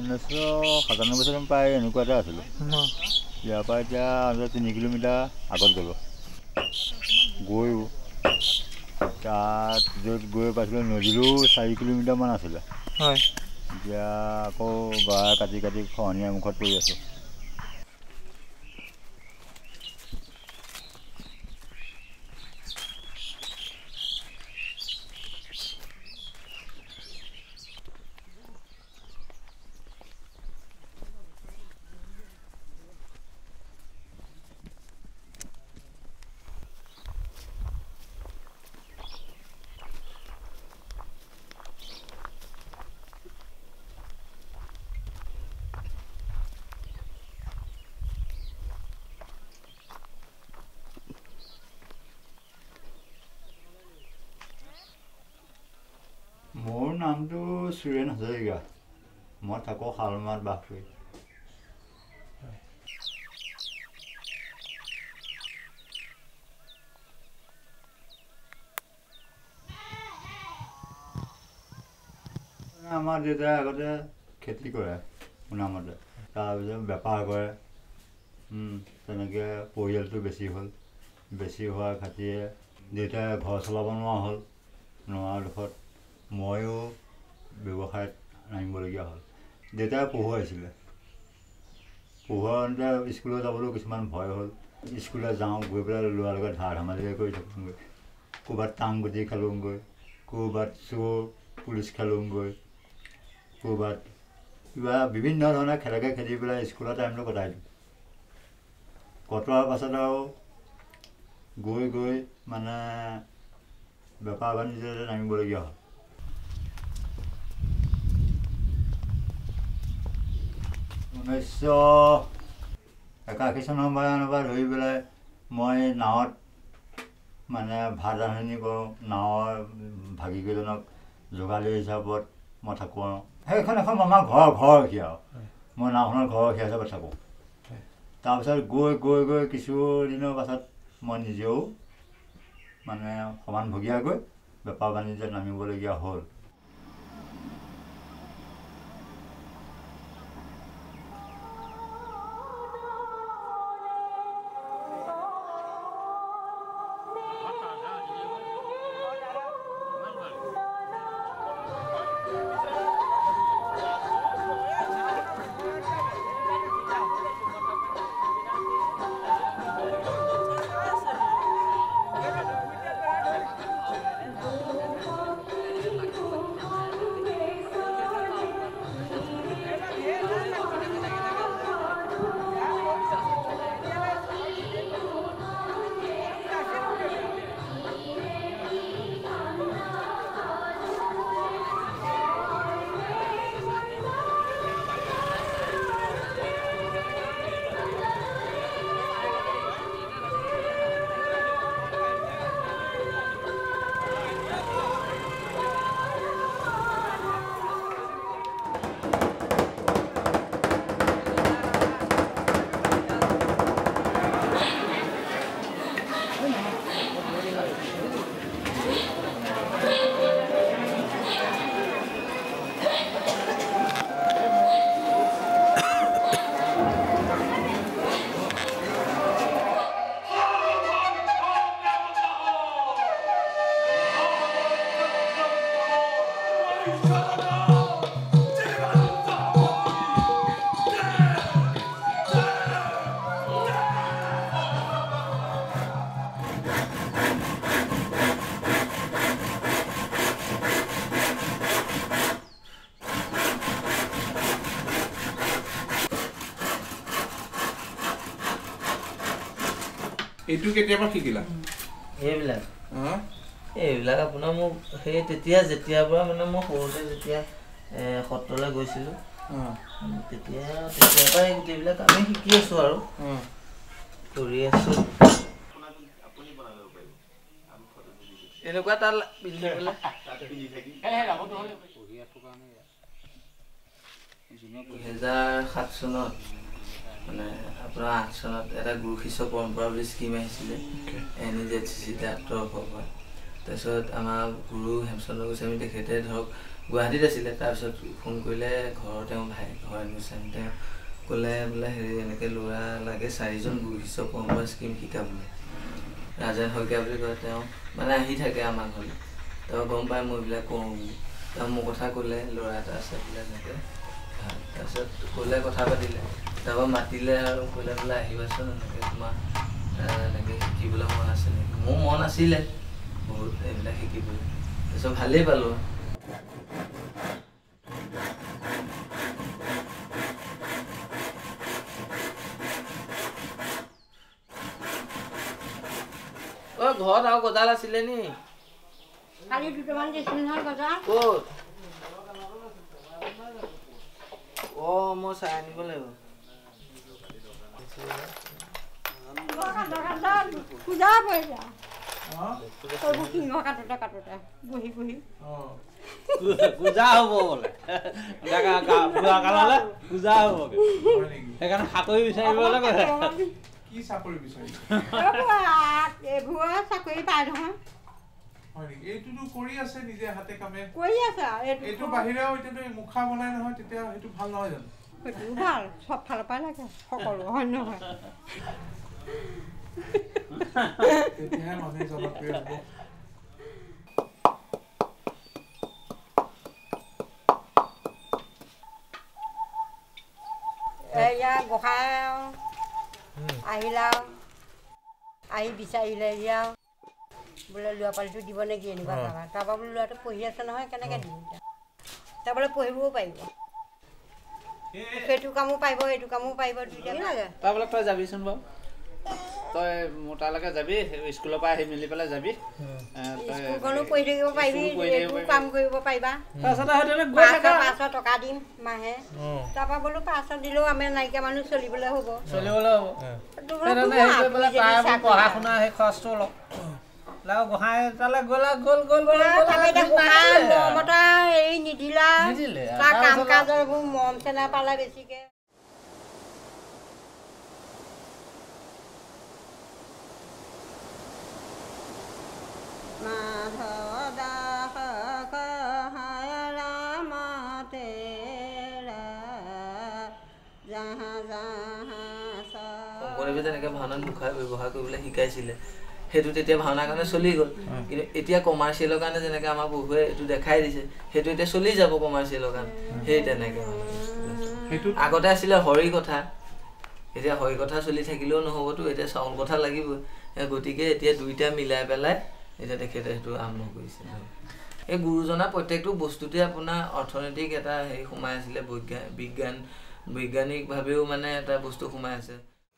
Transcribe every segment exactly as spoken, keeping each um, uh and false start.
ঊনৈছশ সাতানব্বৈ চনত প্ৰায় এনেকুৱা এটা আছিলোঁ। ইয়াৰ পৰা এতিয়া আনুমানিক তিনি কিলোমিটাৰ আগত গ'লোঁ গৈও তাত য'ত গৈ পাইছিলোঁ নদীলৈও চাৰি কিলোমিটাৰমান আছিলে। হয়, এতিয়া আকৌ গৰা কাটি কাটি খহনীয়াৰ মুখত পৰি আছোঁ। মোৰ নামটো সুৰেণ হাজৰিকা। মই থাকোঁ শালমাত বাস কৰি। আমাৰ দেউতাই আগতে খেতি কৰে শুনামতে, তাৰপিছত বেপাৰ কৰে। তেনেকৈ পৰিয়ালটো বেছি হ'ল। বেছি হোৱাৰ খাতিৰে দেউতাই ঘৰ চলাব নোৱাৰা হ'ল। নোৱাৰা দুখত ময়ো ব্যৱসায়ত নামিবলগীয়া হ'ল। দেউতাই পঢ়ুৱাইছিলে। পঢ়ুৱাওঁতে স্কুলত যাবলৈও কিছুমান ভয় হ'ল। স্কুলত যাওঁ, গৈ পেলাই ল'ৰাৰ লগত ধাৰ ধেমালিকে কৰি থাকোঁগৈ। ক'ৰবাত টাংগুটি খেলোঁগৈ, ক'ৰবাত চোৰ পুলিচ খেলোঁগৈ, ক'ৰবাত কিবা বিভিন্ন ধৰণে খেলকে খেলি পেলাই স্কুলৰ টাইমটো কটাই দিওঁ। কটোৱাৰ পাছত আৰু গৈ গৈ মানে বেপাৰ বাণিজ্যতে নামিবলগীয়া হ'ল। ঊনৈছশ একাশী চনৰ মানৰ পৰা ধৰি পেলাই মই নাৱত মানে ভাত ৰান্ধনি কৰোঁ। নাৱৰ ভাগিকেইজনক যোগালী হিচাপত মই থাকোঁ আৰু সেইখন এখন আমাৰ ঘৰ ঘৰখীয়া আৰু মই নাওখনৰ ঘৰখীয়া হিচাপত থাকোঁ। তাৰপিছত গৈ গৈ গৈ কিছুদিনৰ পাছত মই নিজেও মানে সমানভগীয়াকৈ বেপাৰ বাণিজ্যত নামিবলগীয়া হ'ল। এইটো কেতিয়াবা শিকিলা? এইবিলাক এইবিলাক আপোনাৰ মোক সেই তেতিয়া যেতিয়াৰ পৰা মানে মই সৰুতে যেতিয়া সত্ৰলৈ গৈছিলোঁ তেতিয়া তেতিয়াৰ পৰাই গোটেইবিলাক আমি শিকি আছোঁ আৰু কৰি আছোঁ। এনেকুৱা তাল পিন্ধি পেলাই দুহেজাৰ সাত চনত মানে আপোনাৰ আঠ চনত এটা গুৰু শিষ্য পৰম্পৰা বুলি স্কিম আহিছিলে এন জেড চি চি তৰফৰ পৰা। তাৰপিছত আমাৰ গুৰু হেমচন্দ্ৰ গোস্বামী তেখেতে ধৰক গুৱাহাটীত আছিলে তাৰপিছত ফোন কৰিলে ঘৰৰ তেওঁ ভাই ঘৰ এডমিশ্যন তেওঁ ক'লে বোলে হেৰি এনেকৈ ল'ৰা লাগে চাৰিজন বুঢ়িছ পঢ়োৱা স্কিম শিকাবলৈ ৰাজেন শইকীয়া বুলি কয় তেওঁ মানে আহি থাকে আমাৰ ঘৰলৈ তেওঁ গম পাই মই এইবিলাক কওঁ বুলি তেওঁ মোৰ কথা ক'লে ল'ৰা এটা আছে বোলে এনেকৈ তাৰপিছত ক'লে কথা পাতিলে তাৰপৰা মাতিলে আৰু ক'লে বোলে আহিবাচোন এনেকৈ তোমাৰ এনেকৈ শিকিবলৈ মন আছে নেকি মোৰ মন আছিলে বহুত এইবিলাক শিকিবলৈ তাৰপিছত ভালেই পালোঁ অ ঘৰত আৰু গজাল আছিলে নি কালি দুটামান দিছিল নহয় গজাল ক'ত অ মই চাই আনিব লাগিব পূজা পইচা সবু সিংহ কাটোতে কাটোতে বহি বহি পূজা হ'ব বোলে বুঢ়া কাললৈ পূজা হ'ব সেইকাৰণে চাকৰি বিচাৰিবলৈ কৈছে কি চাকৰি বিচাৰি এইবোৰ চাকৰি পাই নহয় এইটোতো কৰি আছে নিজে হাতে কামে কৰি আছে এইটো বাহিৰেও এতিয়া মুখা বনাই নহয় তেতিয়া সেইটো ভাল নহয় জানো সেইটো ভাল সব ফালৰ পৰা লাগে সকলো হয় নহয় তেতিয়াহে মানুহে জনপ্ৰিয় হ'ব এয়া গোসাঁই আহিলা আহি বিচাৰিলে এয়া বোলে ল'ৰা পালিটো দিব নেকি এনেকুৱা কাবা তাৰপৰা বোলে ল'ৰাটো পঢ়ি আছে নহয় কেনেকৈ দিম এতিয়া তাৰ বোলে পঢ়িবও পাৰিব সেইটো কামো পাৰিব এইটো কামো পাৰিব দুইটা লাগে তই বোলে তই যাবিচোন বাৰু তই মোৰ তালৈকে যাবি স্কুলৰ পৰা আহি মেলি পেলাই যাবি স্কুলখনো পঢ়ি থাকিব পাৰিবি এইটো কাম কৰিব পাৰিবা পাঁচশ টকা দিম মাহে তাৰপৰা বোলো পাঁচশ দিলেও আমি নাইকিয়া মানুহ চলিবলৈ হ'ব চলিবলৈ হ'ব পঢ়া শুনা সেই খৰচটো অলপ গোসাঁই তালৈ গ'লা গ'ল গ'ল মৰমতা হেৰি নিদিলা তাৰ কাম কাজৰ মৰম চেনা পালে বেছিকে শংকৰদেৱে যেনেকৈ ভাওনাত মুখা ব্যৱহাৰ কৰিবলৈ শিকাইছিলে সেইটো তেতিয়া ভাওনাৰ কাৰণে চলি গ'ল কিন্তু এতিয়া কমাৰ্চিয়েলৰ কাৰণে যেনেকৈ আমাৰ বহুৱে এইটো দেখাই দিছে সেইটো এতিয়া চলি যাব কমাৰ্চিয়েলৰ কাৰণে সেই তেনেকৈ আগতে আছিলে হৰি কথা এতিয়া হৰি কথা চলি থাকিলেও নহ'বতো এতিয়া চাউল কথা লাগিবই গতিকে এতিয়া দুইটা মিলাই পেলাই এতিয়া তেখেতে সেইটো আৰম্ভ কৰিছে এই গুৰুজনা প্ৰত্যেকটো বস্তুতে আপোনাৰ অৰ্থনৈতিক এটা হেৰি সোমাই আছিলে বৈজ্ঞান বিজ্ঞান বৈজ্ঞানিকভাৱেও মানে এটা বস্তু সোমাই আছে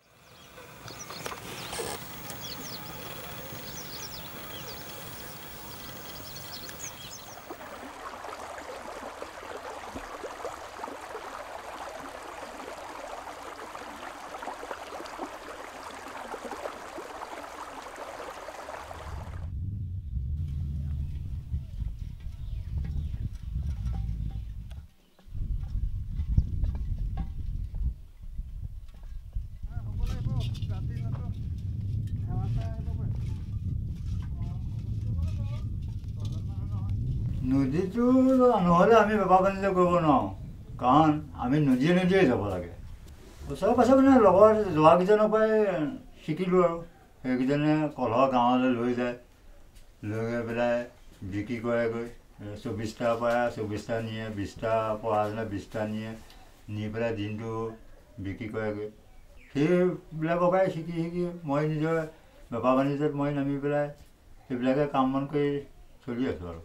নদীটো নহ'লে আমি বেপাৰ বাণিজ্য কৰিব নোৱাৰোঁ কাৰণ আমি নদীয়ে নদীয়ে যাব লাগে ওচৰে পাছৰে মানে লগৰ যোৱাকেইজনৰ পৰাই শিকিলোঁ আৰু সেইকেইজনে কলহ গাঁৱলৈ লৈ যায় লৈ গৈ পেলাই বিক্ৰী কৰেগৈ চৌবিছটাৰ পৰা চৌবিছটা নিয়ে বিছটা পৰা বিছটা নিয়ে নি পেলাই দিনটো বিক্ৰী কৰেগৈ সেইবিলাকৰ পৰাই শিকি শিকি মই নিজৰ বেপাৰ বাণিজ্যত মই নামি পেলাই সেইবিলাকে কাম বন কৰি চলি আছোঁ আৰু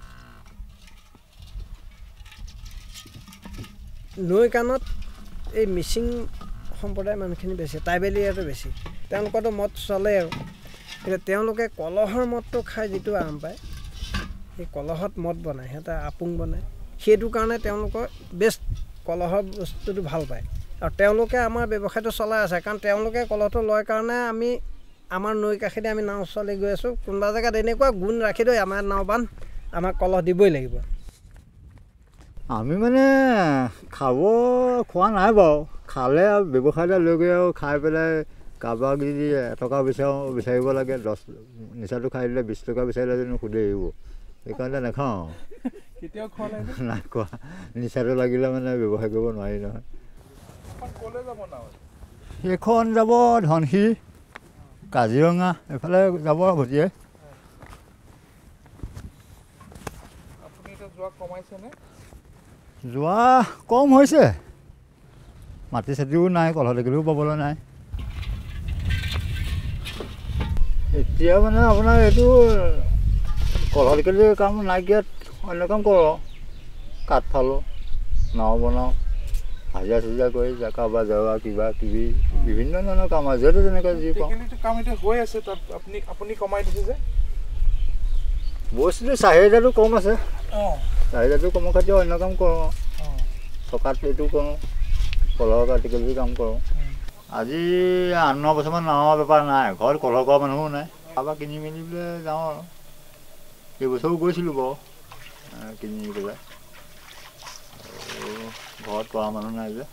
নৈ কাণত এই মিচিং সম্প্ৰদায়ৰ মানুহখিনি বেছি ট্ৰাইবেল এৰিয়াটো বেছি তেওঁলোকৰতো মদ চলে আৰু এতিয়া তেওঁলোকে কলহৰ মদটো খাই যিটো আৰাম পায় সেই কলহত মদ বনায় সিহঁতে আপুং বনায় সেইটো কাৰণে তেওঁলোকৰ বেষ্ট কলহৰ বস্তুটো ভাল পায় আৰু তেওঁলোকে আমাৰ ব্যৱসায়টো চলাই আছে কাৰণ তেওঁলোকে কলহটো লয় কাৰণে আমি আমাৰ নৈ কাষেদি আমি নাও চলি গৈ আছোঁ কোনোবা জেগাত এনেকুৱা গুণ ৰাখি থৈ আমাৰ নাও বান্ধ আমাক কলহ দিবই লাগিব আমি মানে খাব খোৱা নাই বাৰু খালে আৰু ব্যৱসায় এটা লৈ গৈ আৰু খাই পেলাই কাৰোবাক যদি এটকা বিচাৰোঁ বিচাৰিব লাগে দহ নিচাটো খাই দিলে বিছ টকা বিচাৰিলে জানো সুধি আহিব সেইকাৰণে নাখাওঁ কেতিয়াও খোৱা নাই নাই খোৱা নিচাটো লাগিলে মানে ব্যৱসায় কৰিব নোৱাৰি নহয় ক'লে যাব নাও এইখন যাব ধনশিৰি কাজিৰঙা এইফালে যাব ভটিয়াই আপুনি এতিয়া যোৱা কমাইছেনে যোৱা কম হৈছে মাটি চাটিও নাই কলহ দেখিলেও পাবলৈ নাই এতিয়া মানে আপোনাৰ এইটো কলহ দেখিলে কাম নাইকিয়াত অন্য কাম কৰোঁ কাঠ ফালোঁ নাও বনাওঁ হাজিৰা চাজিৰা কৰি কাৰোবাৰ যাৱা কিবা কিবি বিভিন্ন ধৰণৰ কাম আছে যিহেতু তেনেকৈ যি পাওঁ কাম এতিয়া হৈ আছে তাত আপুনি আপুনি কমাই দিছে যে বস্তুটো চাহিদাটো কম আছে অঁ চাহিদাটো কমৰ খাতি অন্য কাম কৰোঁ চকাত এইটো কৰোঁ কলহ কাটিকেলি কাম কৰোঁ আজি আঠ ন বছৰমান নাৱৰ বেপাৰ নাই ঘৰত কলহ কৰা মানুহো নাই কাৰোবাৰ কিনি মেলি পেলাই যাওঁ আৰু এইবছৰো গৈছিলোঁ বাৰু কিনি পেলাই ঘৰত কৰা মানুহ নাই যে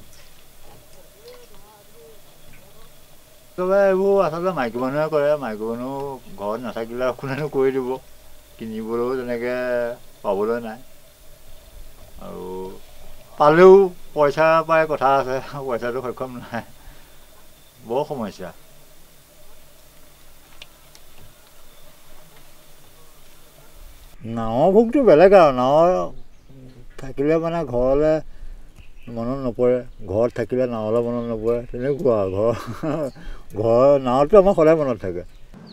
একেবাৰে এইবোৰ আচলতে মাইকী মানুহে কৰে মাইকী মানুহ ঘৰত নাথাকিলে কোনেনো কৰি দিব কিনিবলৈও তেনেকৈ পাবলৈ নাই আৰু পালেও পইচা পাই কথা আছে পইচাটো সক্ষম নাই বৰ সমস্যা নাৱৰ ভোগটো বেলেগ আৰু নাৱৰ থাকিলে মানে ঘৰলৈ মনত নপৰে ঘৰত থাকিলে নাৱলৈ মনত নপৰে তেনেকুৱা ঘৰ ঘৰ নাৱতো আমাৰ সদায় মনত থাকে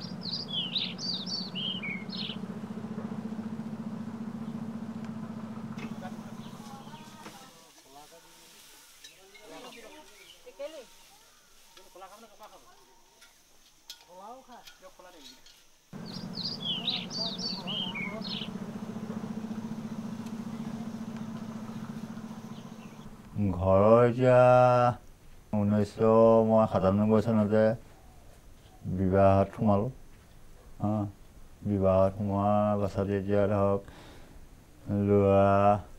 ঘৰৰ এতিয়া ঊনৈছশ মই সাতান্নব্বৈ চনতে বিবাহত সোমালোঁ অঁ বিবাহত সোমোৱাৰ পাছত এতিয়া ধৰক ল'ৰা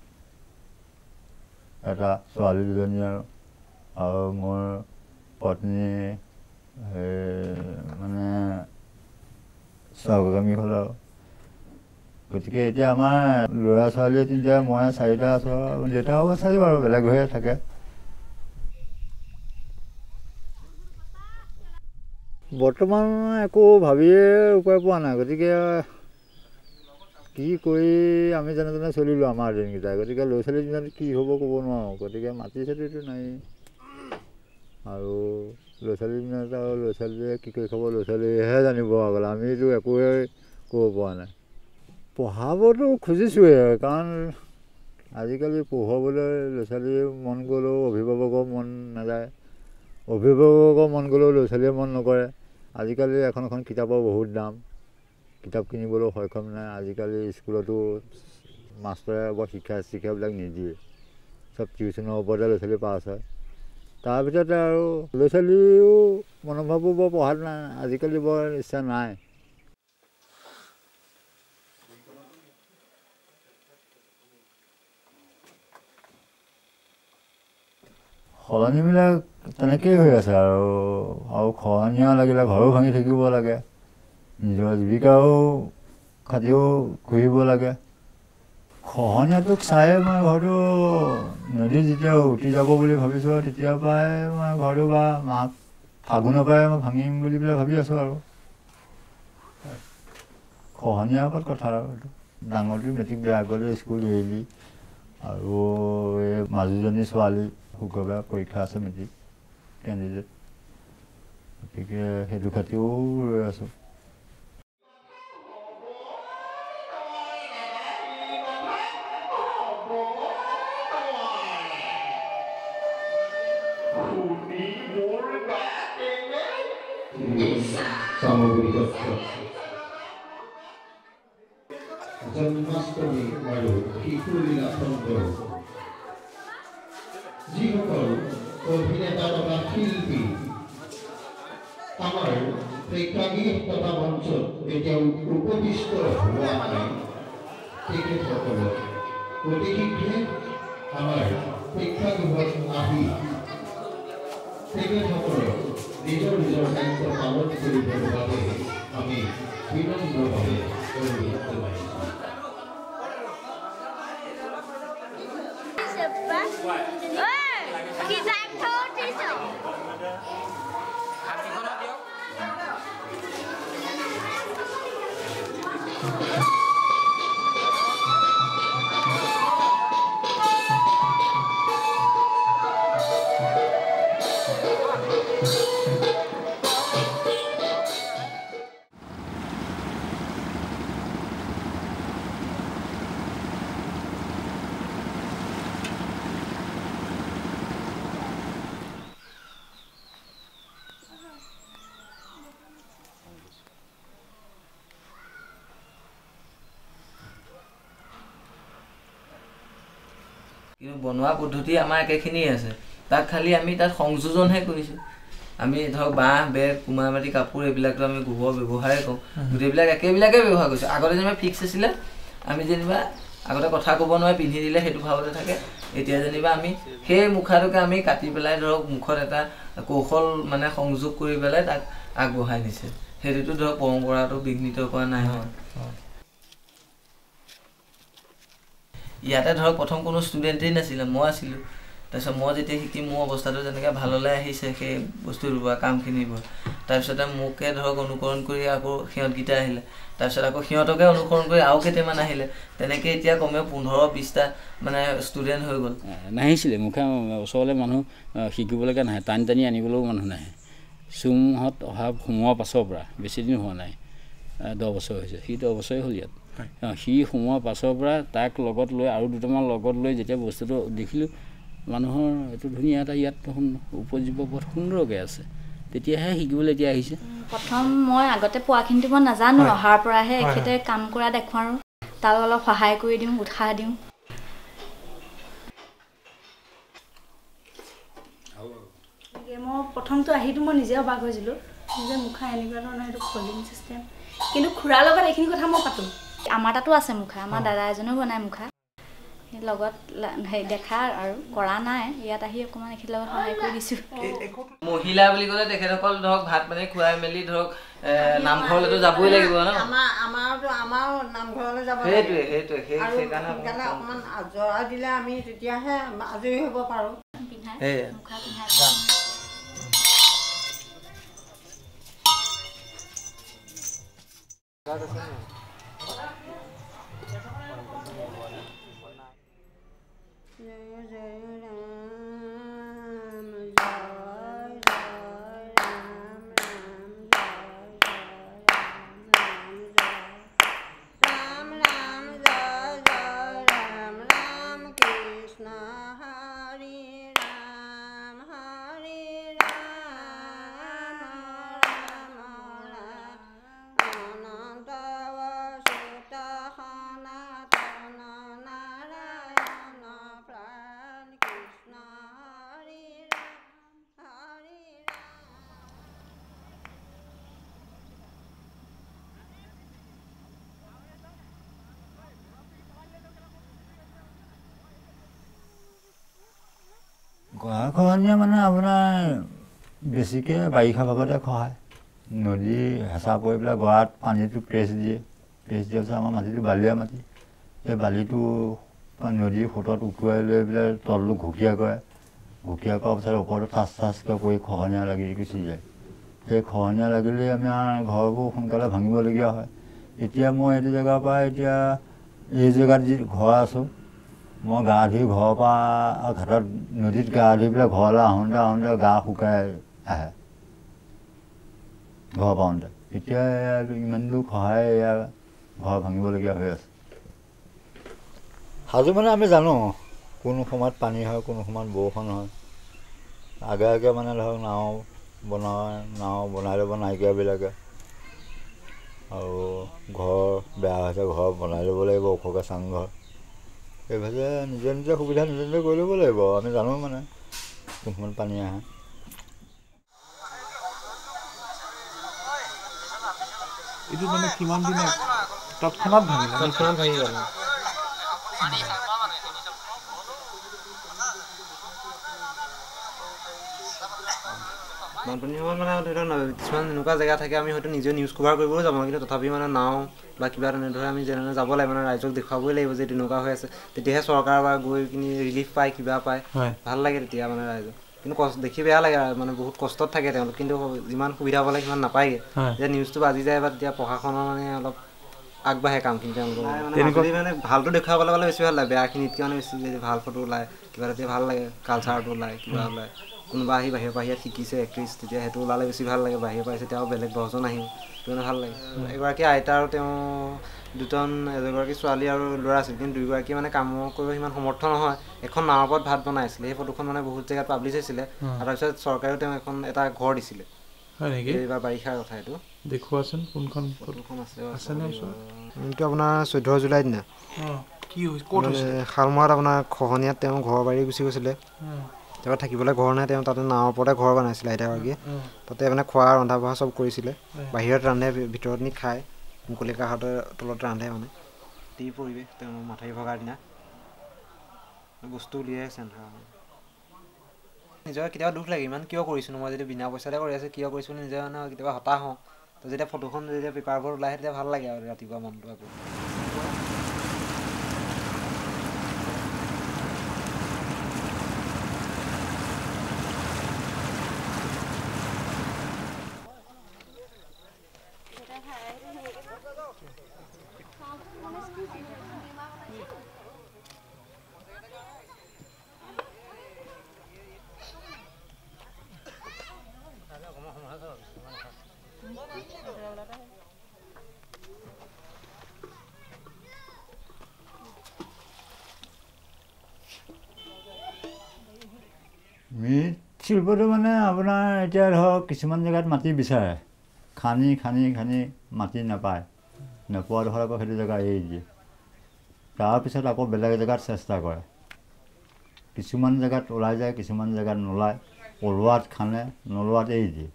এটা ছোৱালী দুজনী আৰু আৰু মোৰ পত্নী মানে স্বাৱলম্বী হ'ল আৰু গতিকে এতিয়া আমাৰ ল'ৰা ছোৱালী তিনিটা মই চাৰিটা আছোঁ আৰু দেউতাও আছে বাৰু বেলেগ হৈয়ে থাকে বৰ্তমান একো ভাবিয়ে উপায় পোৱা নাই গতিকে কি কৰি আমি যেনে তেনে চলিলোঁ আমাৰ দিনকেইটা গতিকে ল'ৰা ছোৱালী দিনত কি হ'ব ক'ব নোৱাৰোঁ গতিকে মাটি চাটিটো নাই আৰু ল'ৰা ছোৱালী দিনত আৰু ল'ৰা ছোৱালীয়ে কি কৰি খাব ল'ৰা ছোৱালীয়েহে জানিব আগলৈ আমিতো একোৱে ক'ব পৰা নাই পঢ়াবতো খুজিছোঁৱে কাৰণ আজিকালি পঢ়ুৱাবলৈ ল'ৰা ছোৱালীৰ মন গ'লেও অভিভাৱকৰ মন নাযায় অভিভাৱকৰ মন গ'লেও ল'ৰা ছোৱালীয়ে মন নকৰে আজিকালি এখন এখন কিতাপৰ বহুত দাম কিতাপ কিনিবলৈও সক্ষম নাই আজিকালি স্কুলতো মাষ্টৰে বৰ শিক্ষা শিক্ষাবিলাক নিদিয়ে চব টিউশ্যনৰ ওপৰতে ল'ৰা ছোৱালী পাছ হয় তাৰ ভিতৰতে আৰু ল'ৰা ছোৱালীও মনোভাৱো বৰ পঢ়াত নাই আজিকালি বৰ ইচ্ছা নাই সলনিবিলাক তেনেকেই হৈ আছে আৰু আৰু খহনীয়া লাগিলে ঘৰো ভাঙি থাকিব লাগে নিজৰ জীৱিকাও খাতিও কৰিব লাগে খহনীয়াটোক চাই মই ঘৰটো নদী যেতিয়া উটি যাব বুলি ভাবিছোঁ তেতিয়াৰ পৰাই মই ঘৰটো বা মাঘ ফাগুনৰ পৰাই মই ভাঙিম বুলি পেলাই ভাবি আছোঁ আৰু খহনীয়াৰ ওপৰত কথা আৰু এইটো ডাঙৰটো মেট্ৰিক বেয়া কৰিলে স্কুল এৰিলি আৰু এই মাজুজনী ছোৱালী শুক্ৰবাৰ পৰীক্ষা আছে মেট্ৰিক কেণ্ডিডেট গতিকে সেইটো খাতিও ৰৈ আছোঁ Chamaguri Satra. জন্মাষ্টমী আৰু শিশুলীলা চন্দ্ৰ যিসকল অভিনেতা তথা শিল্পী আমাৰ প্ৰেক্ষাগৃহ তথা মঞ্চত এতিয়াও উপবিষ্ট হোৱা নাই তেখেতসকলক অতি শীঘ্ৰে আমাৰ প্ৰেক্ষাগৃহত আহি তেখেতসকলক নিজৰ নিজৰ দায়িত্ব পালন কৰিবৰ বাবে আমি বিনম্ৰভাৱে অনুৰোধ জনাইছোঁ। কিন্তু বনোৱা পদ্ধতি আমাৰ একেখিনিয়ে আছে তাক খালি আমি তাত সংযোজনহে কৰিছোঁ আমি ধৰক বাঁহ বেৰ কুমাৰ মাটি কাপোৰ এইবিলাকতো আমি গোবৰ ব্যৱহাৰে কৰোঁ গোটেইবিলাক একেবিলাকে ব্যৱহাৰ কৰিছোঁ আগতে যেনিবা ফিক্স আছিলে আমি যেনিবা আগতে কথা ক'ব নোৱাৰে পিন্ধি দিলে সেইটো ভাৱতে থাকে এতিয়া যেনিবা আমি সেই মুখাটোকে আমি কাটি পেলাই ধৰক মুখত এটা কৌশল মানে সংযোগ কৰি পেলাই তাক আগবঢ়াই দিছে সেইটোতো ধৰক পৰম্পৰাটো বিঘ্নিত কৰা নাই ইয়াতে ধৰক প্ৰথম কোনো ষ্টুডেণ্টেই নাছিলে মই আছিলোঁ তাৰপিছত মই যেতিয়া শিকি মোৰ অৱস্থাটো যেনেকৈ ভাললৈ আহিছে সেই বস্তুটোৰ পৰা কামখিনিৰ পৰা তাৰপিছতে মোকে ধৰক অনুকৰণ কৰি আকৌ সিহঁতকেইটা আহিলে তাৰপিছত আকৌ সিহঁতকে অনুসৰণ কৰি আৰু কেইটামান আহিলে তেনেকৈ এতিয়া কমেও পোন্ধৰ বিছটা মানে ষ্টুডেণ্ট হৈ গ'ল নাহিছিলে মুখা ওচৰলৈ মানুহ শিকিবলৈকে নাহে টানি টানি আনিবলৈও মানুহ নাহে চুমহঁত অহা সোমোৱাৰ পাছৰ পৰা বেছি দিন হোৱা নাই দহ বছৰ হৈছে সি দহ বছৰেই হ'ল ইয়াত সি সোমোৱাৰ পাছৰ পৰা তাক লগত লৈ আৰু দুটামান লগত লৈ যেতিয়া বস্তুটো দেখিলোঁ মানুহৰ এইটো ধুনীয়া এটা ইয়াত উপজীৱ বহুত সুন্দৰকৈ আছে তেতিয়াহে শিকিবলৈ এতিয়া আহিছে প্ৰথম মই আগতে পোৱাখিনিটো মই নাজানো অহাৰ পৰাহে এখেতে কাম কৰা দেখুৱাওঁ তাক অলপ সহায় কৰি দিওঁ উৎসাহ দিওঁ মই প্ৰথমটো আহিতো মই নিজে অবাক হৈছিলোঁ যে মুখা এনেকুৱা ধৰণৰ এইটো ফল্ডিং চিষ্টেম কিন্তু খুৰাৰ লগত এইখিনি কথা মই পাতোঁ আমাৰ তাতো আছে মুখা আমাৰ দাদা এজনেও বনায় মুখা লগত দেখা আৰু কৰা নাই ইয়াত আহি অকণমান এখেতৰ লগত সহায় কৰি দিছোঁ মহিলা বুলি ক'লে তেখেতসকল ধৰক ভাত পানী খুৱাই মেলি ধৰক নামঘৰলৈতো যাবই লাগিব ন আমাৰতো আমাৰো নামঘৰলৈ যাব সেইটোৱে সেইটোৱে সেইকাৰণে অকণমান জৰা দিলে আমি তেতিয়াহে আজৰি হ'ব পাৰোঁ মুখা পিন্ধাই গৰা খহনীয়া মানে আপোনাৰ বেছিকৈ বাৰিষা ভাগতে খহায় নদী হেঁচা পৰি পেলাই গৰাত পানীটো প্ৰেছ দিয়ে প্ৰেছ দিয়াৰ পিছত আমাৰ মাটিটো বালিয়া মাটি সেই বালিটো নদীৰ সোঁতত উটুৱাই লৈ পেলাই তলটো ঘুকীয়া কৰে ঘুকীয়া কৰাৰ পিছত ওপৰতো ঠাচ ঠাচকৈ পৰি খহনীয়া লাগি গুচি যায় সেই খহনীয়া লাগিলে আমাৰ ঘৰবোৰ সোনকালে ভাঙিবলগীয়া হয় এতিয়া মই এইটো জেগাৰ পৰা এতিয়া এই জেগাত যি ঘৰ আছোঁ মই গা ধুই ঘৰৰ পৰা ঘাটত নদীত গা ধুই পেলাই ঘৰলৈ আহোঁতে আহোঁতে গা শুকাই আহে ঘৰ পাওঁতে এতিয়া ইমান দূৰ খহাই এয়া ঘৰ ভাঙিবলগীয়া হৈ আছে সাজু মানে আমি জানো কোনো সময়ত পানী হয় কোনো সময়ত বৰষুণ হয় আগে আগে মানে ধৰক নাও বনাই নাও বনাই ল'ব নাইকিয়াবিলাকে আৰু ঘৰ বেয়া হৈছে ঘৰ বনাই ল'ব লাগিব ওখকৈ চাংঘৰ এইভাগে নিজে নিজে সুবিধা নিজে নিজে কৰি ল'ব লাগিব আমি জানো মানে কোন সময়ত পানী আহে এইটো মানে কিমান দিন তৎক্ষণাত ভাঙিলে তৎক্ষণাত ভাঙি গ'ল বানপানী সময়ত মানে ধৰি লওক কিছুমান এনেকুৱা জেগা থাকে আমি হয়তো নিজে নিউজ কভাৰ কৰিবও যাব কিন্তু তথাপি মানে নাও বা কিবা তেনেদৰে আমি যেনে যাব লাগে মানে ৰাইজক দেখুৱাবই লাগিব যে তেনেকুৱা হৈ আছে তেতিয়াহে চৰকাৰ বা গৈ কিনি ৰিলিফ পায় কিবা পায় ভাল লাগে তেতিয়া মানে ৰাইজক কিন্তু কষ্ট দেখি বেয়া লাগে মানে বহুত কষ্টত থাকে তেওঁলোক কিন্তু যিমান সুবিধা পালে সিমান নাপায়গৈ যে নিউজটো বাজি যায় বা তেতিয়া প্ৰশাসনৰ মানে অলপ আগবাঢ়ে কামখিনি তেওঁলোকৰ মানে ভালটো দেখুৱাবলৈ পালে বেছি ভাল লাগে বেয়াখিনিতকৈ মানে বেছি ভাল ফটো ওলায় কিবা তেতিয়া ভাল লাগে কালচাৰটো ওলায় কিবা ওলায় কোনোবা আহি বাহিৰৰ বাহিৰত শিকিছে এক্ট্ৰেছ তেতিয়া সেইটো ওলালে বেছি ভাল লাগে বাহিৰৰ পাইছে তেওঁ বেলেগ দহজন আহিব সেইটো ভাল লাগে এগৰাকী আইতা আৰু তেওঁ দুজন এগৰাকী ছোৱালী আৰু ল'ৰা আছিল কিন্তু দুয়োগৰাকী মানে কাম কৰিব সিমান সমৰ্থ নহয় এখন নাৱৰ ওপৰত ভাত বনাই আছিলে সেই ফটোখন মানে বহুত জেগাত পাব্লিছ হৈছিলে আৰু তাৰপিছত চৰকাৰেও তেওঁ এখন এটা ঘৰ দিছিলে এইবাৰ বাৰিষাৰ কথা এইটো দেখুৱাচোন কোনখন ফটোখন আছে এইটো আপোনাৰ চৈধ্য জুলাই দিনা কি হৈছে ক'ত হৈছে শালমৰাত আপোনাৰ খহনীয়াত তেওঁ ঘৰ বাৰী গুচি গৈছিলে তেওঁ থাকিবলৈ ঘৰ নাই তেওঁ তাতে নাৱৰ ওপৰতে ঘৰ বনাইছিলে আইতাগৰাকীয়ে তাতে মানে খোৱা ৰন্ধা বঢ়া চব কৰিছিলে বাহিৰত ৰান্ধে ভিতৰত নি খায় মুকলি কাষতে তলত ৰান্ধে মানে তি পৰিৱেশ তেওঁ মাথাৰি ভগাৰ দিনা বস্তু উলিয়াই আছে নিজৰ কেতিয়াবা দুখ লাগে ইমান কিয় কৰিছোঁ মই যদি বিনা পইচাতে কৰি আছোঁ কিয় কৰিছোঁ নিজে মানে কেতিয়াবা হতাশ হওঁ তো যেতিয়া ফটোখন যেতিয়া পেপাৰবোৰ ওলাই তেতিয়া ভাল লাগে আৰু ৰাতিপুৱা মনটো আকৌ মৃৎ শিল্পটো মানে আপোনাৰ এতিয়া ধৰক কিছুমান জেগাত মাটি বিচাৰে খানি খানি খানি মাটি নাপায় নোপোৱা ধৰক আকৌ সেইটো জেগা এৰি দিয়ে তাৰপিছত আকৌ বেলেগ জেগাত চেষ্টা কৰে কিছুমান জেগাত ওলাই যায় কিছুমান জেগাত নোলায় ওলোৱাত খানে নোলোৱাত এৰি দিয়ে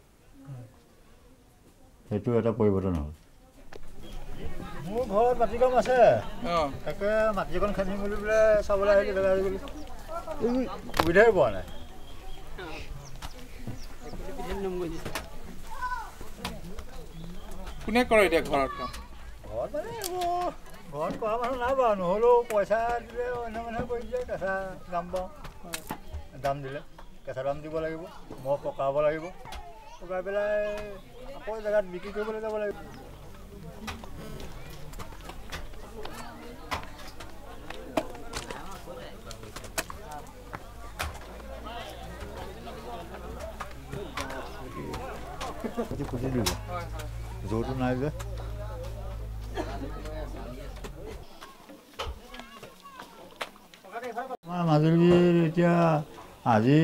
সেইটো এটা পৰিৱৰ্তন হ'ল মোৰ ঘৰত মাটি কম আছে তাকে মাটিকণ খান্দিম বুলি বোলে চাবলৈ আহিলে জেগা গ'লো সুবিধাই পোৱা নাই কোনে কৰে এতিয়া ঘৰত কাম ঘৰত মানে এইবোৰ ঘৰত কৰা মানুহ নাই বাৰু নহ'লেও পইচা দিলে অন্য মানুহে কৰি দিয়ে কেঁচা দাম পাওঁ দাম দিলে কেঁচা দাম দিব লাগিব মই পকাব লাগিব পকাই পেলাই আকৌ জেগাত বিক্ৰী কৰিবলৈ যাব লাগিব খুচি দিব জোৰটো নাই যে মাজুলীৰ এতিয়া আজি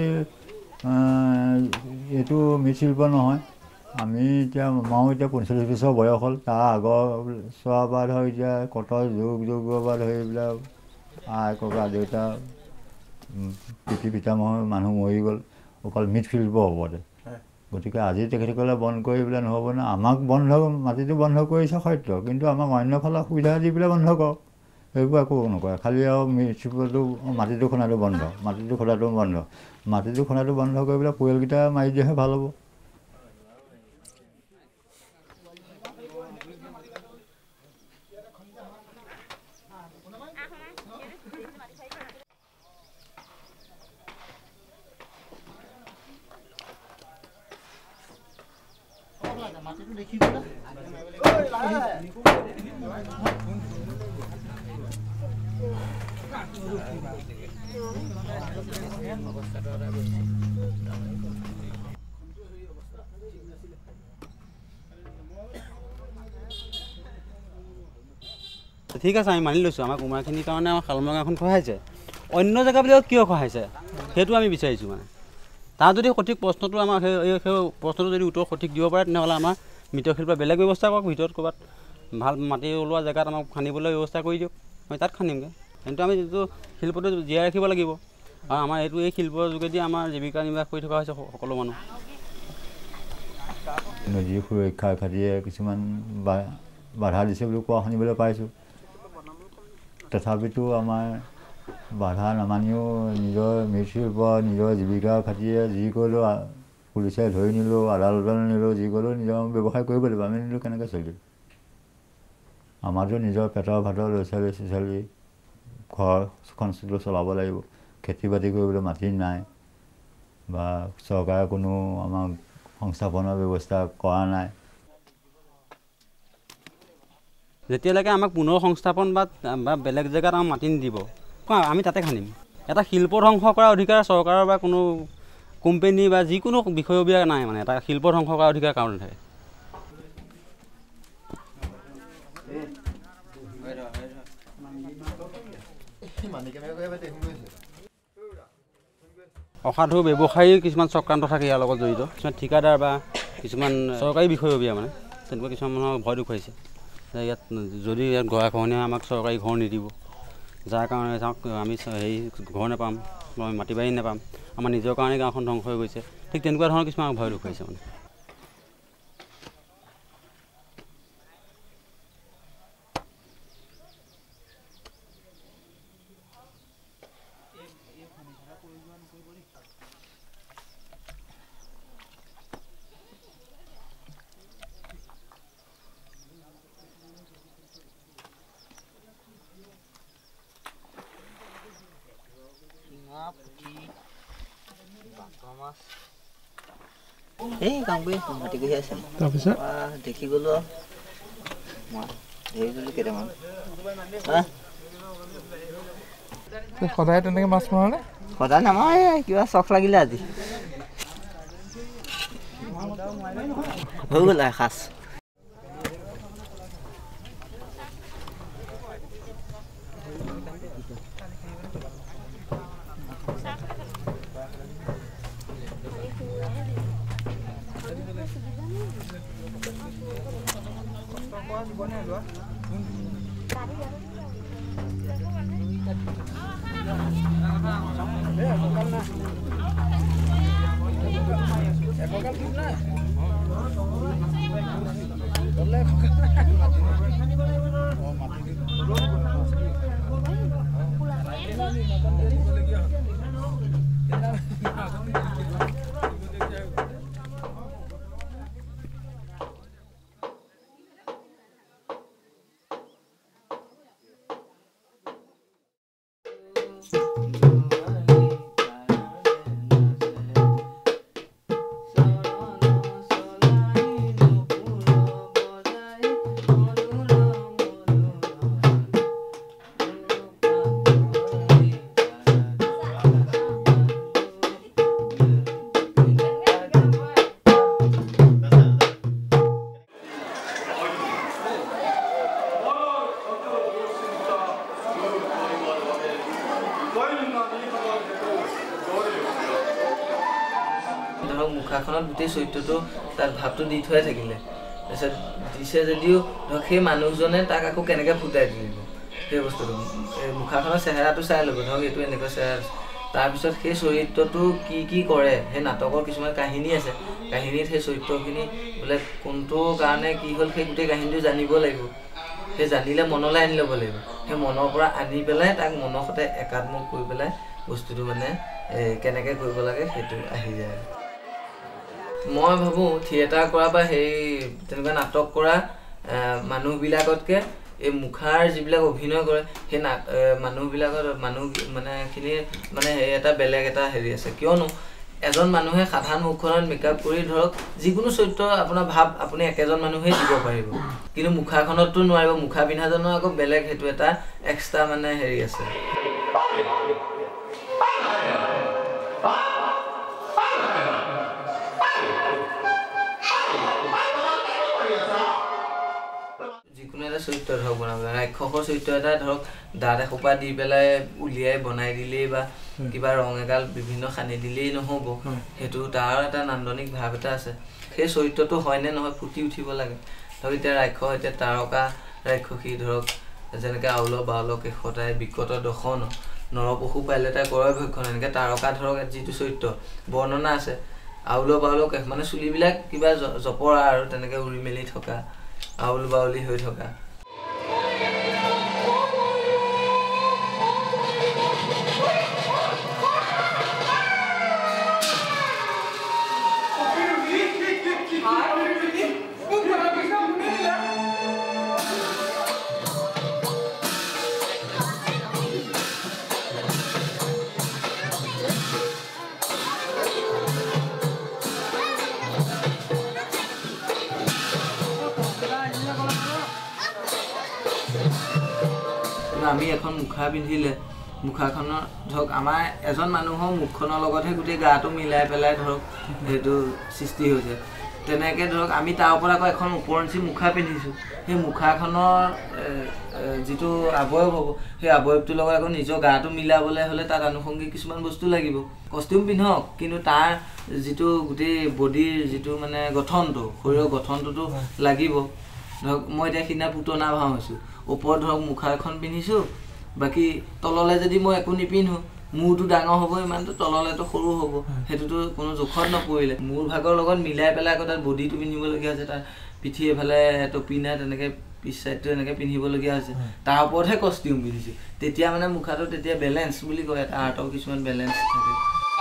এইটো মৃৎশিল্প নহয় আমি এতিয়া মাও এতিয়া পঞ্চল্লিছ বছৰ বয়স হ'ল তাৰ আগৰ চোৱাৰ পৰা ধৰক এতিয়া কত যুগ যুগৰ পৰা ধৰি এইবিলাক আই ককা দেউতা পিতৃ পিতামহৰ মানুহ মৰি গ'ল অকল মৃৎশিল্প ওপৰতে গতিকে আজি তেখেতসকলে বন্ধ কৰি পেলাই নহ'ব ন আমাক বন্ধ মাটিটো বন্ধ কৰিছে সত্য কিন্তু আমাক অন্য ফালে সুবিধা দি পেলাই বন্ধ কৰক সেইবোৰ একো নকৰে খালি আৰু মৃৎশিল্পটো মাটিটো খন্দাটো বন্ধ মাটিটো খোলাটো বন্ধ মাটিটো খন্দাটো বন্ধ কৰি পেলাই পৰিয়ালকেইটা মাৰি দিলেহে ভাল হ'ব ঠিক আছে আমি মানি লৈছোঁ আমাৰ কুমাৰখিনিৰ কাৰণে আমাৰ শালমৰা গাঁওখন খহাইছে অন্য জেগাবিলাকত কিয় খহাইছে সেইটো আমি বিচাৰিছোঁ মানে তাৰ যদি সঠিক প্ৰশ্নটো আমাৰ সেই সেই প্ৰশ্নটো যদি উত্তৰ সঠিক দিব পাৰে তেনেহ'লে আমাৰ মৃৎশিল্পৰ বেলেগ ব্যৱস্থা কৰক ভিতৰত ক'ৰবাত ভাল মাটি ওলোৱা জেগাত আমাক খান্দিবলৈ ব্যৱস্থা কৰি দিয়ক আমি তাত খান্দিমগৈ কিন্তু আমি যিটো শিল্পটো জীয়াই ৰাখিব লাগিব আৰু আমাৰ এইটো এই শিল্পৰ যোগেদি আমাৰ জীৱিকা নিৰ্বাহ কৰি থকা হৈছে সকলো মানুহ নদী সুৰক্ষাৰ খাতিৰে কিছুমান বাধা দিছে বুলি কোৱা শুনিবলৈ পাইছোঁ তথাপিতো আমাৰ বাধা নামানিও নিজৰ মৃৎশিল্প নিজৰ জীৱিকাৰ খাতিৰে যি কৰিলেও পুলিচে ধৰি নিলেও আদালতলৈ নিলেও যি কৰিলেও নিজৰ ব্যৱসায় কৰিব লাগিব আমি নিলেও কেনেকৈ চলিম আমাৰতো নিজৰ পেটৰ ভাতৰ ল'ৰা ছোৱালী চ'ৰা ছোৱালী ঘৰখন চলাব লাগিব খেতি বাতি কৰিবলৈ মাটি নাই বা চৰকাৰে কোনো আমাক সংস্থাপনৰ ব্যৱস্থা কৰা নাই যেতিয়ালৈকে আমাক পুনৰ সংস্থাপন বা বেলেগ জেগাত আমাক মাটি নিদিব আমি তাতে খান্দিম এটা শিল্প ধ্বংস কৰাৰ অধিকাৰ চৰকাৰৰ বা কোনো কোম্পানী বা যিকোনো বিষয়ববীয়া নাই মানে এটা শিল্প ধ্বংস কৰাৰ অধিকাৰ কাৰণ নাথাকে অসাধু ব্যৱসায়ী কিছুমান চক্ৰান্ত থাকে ইয়াৰ লগত জড়িত কিছুমান ঠিকাদাৰ বা কিছুমান চৰকাৰী বিষয়ববীয়া মানে তেনেকুৱা কিছুমান মানুহৰ ভয় দেখুৱাইছে ইয়াত যদি ইয়াত গৰাখহনীয়া আমাক চৰকাৰী ঘৰ নিদিব, যাৰ কাৰণে যাওক আমি হেৰি ঘৰ নাপাম, মাটি বাৰী নাপাম, আমাৰ নিজৰ কাৰণে গাঁওখন ধ্বংস হৈ গৈছে। ঠিক তেনেকুৱা ধৰণৰ কিছুমান ভয় দেখুৱাইছে মানে। এই কাম কৰি আছোঁ, মাটি কঢ়ি আছে। তাৰপিছত দেখি গ'লো আৰু মই ধৰি গ'লো কেইটামান। সদায় তেনেকৈ মাছ মাৰনে? সদায় নামাৰে, কিবা চখ লাগিলে আজি হৈ গ'ল এসাঁজ। ধৰক মুখাখনত গোটেই চৰিত্ৰটো তাত ভাৱটো দি থোৱাই থাকিলে, তাৰপিছত দিছে যদিও ধৰক সেই মানুহজনে তাক আকৌ কেনেকৈ ফুটাই তুলিব সেই বস্তুটো, মুখাখনৰ চেহেৰাটো চাই ল'ব, ধৰক এইটো এনেকুৱা চেহেৰা। তাৰপিছত সেই চৰিত্ৰটো কি কি কৰে, সেই নাটকৰ কিছুমান কাহিনী আছে, কাহিনীত সেই চৰিত্ৰখিনি বোলে কোনটো কাৰণে কি হ'ল সেই গোটেই কাহিনীটো জানিব লাগিব। সেই জানিলে মনলৈ আনি ল'ব লাগিব, সেই মনৰ পৰা আনি পেলাই তাক মনৰ সৈতে একাত্মক কৰি পেলাই বস্তুটো মানে কেনেকৈ কৰিব লাগে সেইটো আহি যায়। মই ভাবোঁ থিয়েটাৰ কৰা বা সেই তেনেকুৱা নাটক কৰা মানুহবিলাকতকৈ এই মুখাৰ যিবিলাক অভিনয় কৰে সেই নাট মানুহবিলাকৰ মানুহ মানেখিনি মানে সেই এটা বেলেগ এটা হেৰি আছে। কিয়নো এজন মানুহে সাধাৰণ মুখখনত মেকআপ কৰি ধৰক যিকোনো চৰিত্ৰ আপোনাৰ ভাৱ আপুনি একেজন মানুহেই দিব পাৰিব, কিন্তু মুখাখনততো নোৱাৰিব। মুখা পিন্ধাজনৰ আকৌ বেলেগ সেইটো এটা এক্সট্ৰা মানে হেৰি আছে। যিকোনো এটা চৰিত্ৰ ধৰক বনাব, ৰাক্ষসৰ চৰিত্ৰ এটা ধৰক দাঁত এসোপা দি পেলাই উলিয়াই বনাই দিলেই বা কিবা ৰং এগাল বিভিন্ন সানি দিলেই নহ'ব, সেইটো তাৰ এটা নান্দনিক ভাৱ এটা আছে। সেই চৰিত্ৰটো হয়নে নহয় ফুটি উঠিব লাগে। ধৰক এতিয়া ৰাক্ষস, এতিয়া তাৰকা ৰাক্ষসী, ধৰক যেনেকৈ আউল বাউল কেশতাই বিকট দশন নৰপশু পাইলে তাই কৰয় ভক্ষণ, এনেকৈ তাৰকা ধৰক যিটো চৰিত্ৰ বৰ্ণনা আছে। আউল বাউল কেশ মানে চুলিবিলাক কিবা জপৰা আৰু তেনেকৈ উৰি মেলি থকা, আউল বাউলি হৈ থকা। আমি এখন মুখা পিন্ধিলে মুখাখনৰ ধৰক আমাৰ এজন মানুহৰ মুখখনৰ লগতহে গোটেই গাটো মিলাই পেলাই ধৰক সেইটো সৃষ্টি হৈছে। তেনেকৈ ধৰক আমি তাৰ ওপৰত আকৌ এখন ওপৰঞ্চি মুখা পিন্ধিছোঁ, সেই মুখাখনৰ যিটো আৱয়ব হ'ব সেই আৱয়বটোৰ লগত আকৌ নিজৰ গাটো মিলাবলৈ হ'লে তাত আনুষংগিক কিছুমান বস্তু লাগিব। কষ্টিউম পিন্ধক, কিন্তু তাৰ যিটো গোটেই বডিৰ যিটো মানে গঠনটো, শৰীৰৰ গঠনটোতো লাগিব। ধৰক মই এতিয়া সিদিনা পুতনা ভাও হৈছোঁ ওপৰত ধৰক মুখা এখন পিন্ধিছোঁ বাকী তললৈ যদি মই একো নিপিন্ধো মূৰটো ডাঙৰ হ'ব ইমানটো তললৈতো সৰু হ'ব সেইটোতো কোনো জোখত নপৰিলে মূৰ ভাগৰ লগত মিলাই পেলাই আকৌ তাত বডিটো পিন্ধিবলগীয়া হৈছে তাৰ পিঠি এফালে টপি নাই তেনেকৈ পিছ চাইডটো এনেকৈ পিন্ধিবলগীয়া হৈছে তাৰ ওপৰতহে কষ্টিউম পিন্ধিছোঁ তেতিয়া মানে মুখাটো তেতিয়া বেলেঞ্চ বুলি কয় এটা আৰ্টৰ কিছুমান বেলেঞ্চ থাকে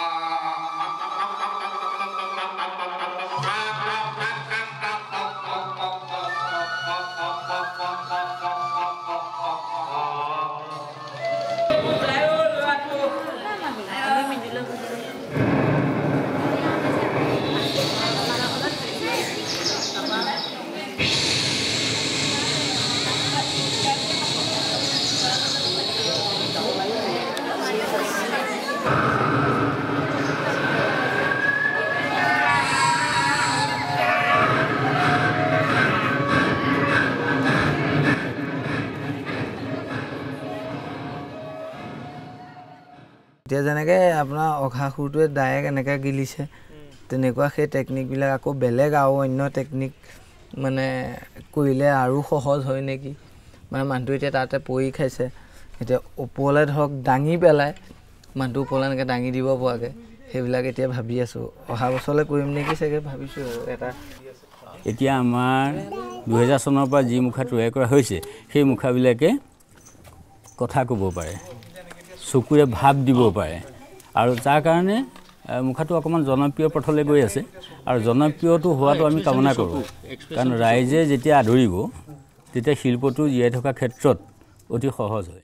এতিয়া যেনেকৈ আপোনাৰ অঘাসুৰটোৱে ডাইৰেক্ট এনেকৈ গিলিছে তেনেকুৱা সেই টেকনিকবিলাক আকৌ বেলেগ আৰু অন্য টেকনিক মানে কৰিলে আৰু সহজ হয় নেকি মানে মানুহটো এতিয়া তাতে পৰি খাইছে এতিয়া ওপৰলৈ ধৰক দাঙি পেলাই মানুহটো ওপৰলৈ এনেকৈ দাঙি দিব পৰাকৈ সেইবিলাক এতিয়া ভাবি আছোঁ অহা বছৰলৈ কৰিম নেকি চাগে ভাবিছোঁ আৰু এটা এতিয়া আমাৰ দুহেজাৰ চনৰ পৰা যি মুখা তৈয়াৰ কৰা হৈছে সেই মুখাবিলাকে কথা ক'ব পাৰে চকুৰে ভাৱ দিব পাৰে আৰু যাৰ কাৰণে মুখাটো অকণমান জনপ্ৰিয় পথলৈ গৈ আছে আৰু জনপ্ৰিয়টো হোৱাটো আমি কামনা কৰোঁ কাৰণ ৰাইজে যেতিয়া আদৰিব তেতিয়া শিল্পটো জীয়াই থকাৰ ক্ষেত্ৰত অতি সহজ হয়